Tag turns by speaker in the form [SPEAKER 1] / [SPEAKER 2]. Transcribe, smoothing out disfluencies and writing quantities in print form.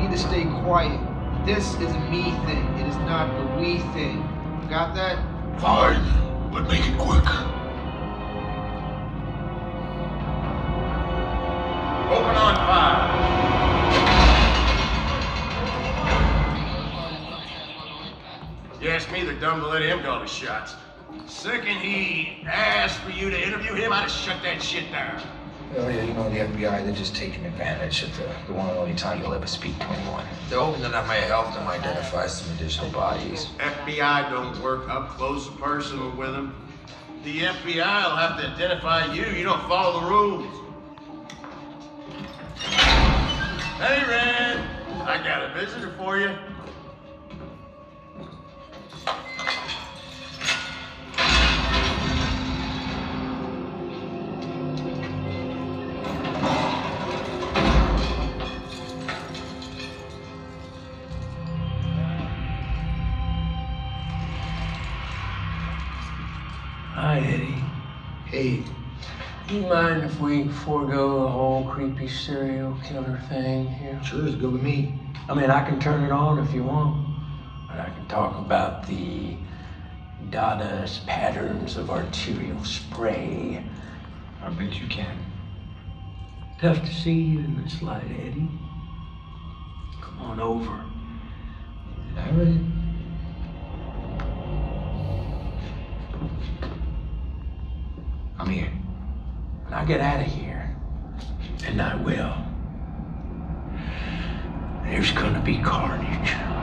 [SPEAKER 1] to stay quiet. This is a me thing. It is not a we thing. Got that?
[SPEAKER 2] Fine, but make it quick.
[SPEAKER 3] Open on fire. You ask me, they're dumb to let him call the shots. Second he asked for you to interview him, I'd have shut that shit down.
[SPEAKER 4] Oh yeah, you know the FBI, they're just taking advantage of the one and only time you'll ever speak to anyone. They're hoping that I might help them identify some additional bodies.
[SPEAKER 3] FBI don't work up close and personal with them. The FBI will have to identify you. You don't follow the rules. Hey, Red, I got a visitor for you.
[SPEAKER 5] Hi, Eddie.
[SPEAKER 1] Hey.
[SPEAKER 5] You mind if we forego the whole creepy serial killer thing here?
[SPEAKER 1] Sure, it's good with me.
[SPEAKER 5] I mean, I can turn it on if you want, but I can talk about the Dadaist patterns of arterial spray.
[SPEAKER 4] I bet you can.
[SPEAKER 5] Tough to see you in this light, Eddie. Come on over.
[SPEAKER 4] All right. I'm here.
[SPEAKER 5] When I get out of here, and I will, there's gonna be carnage.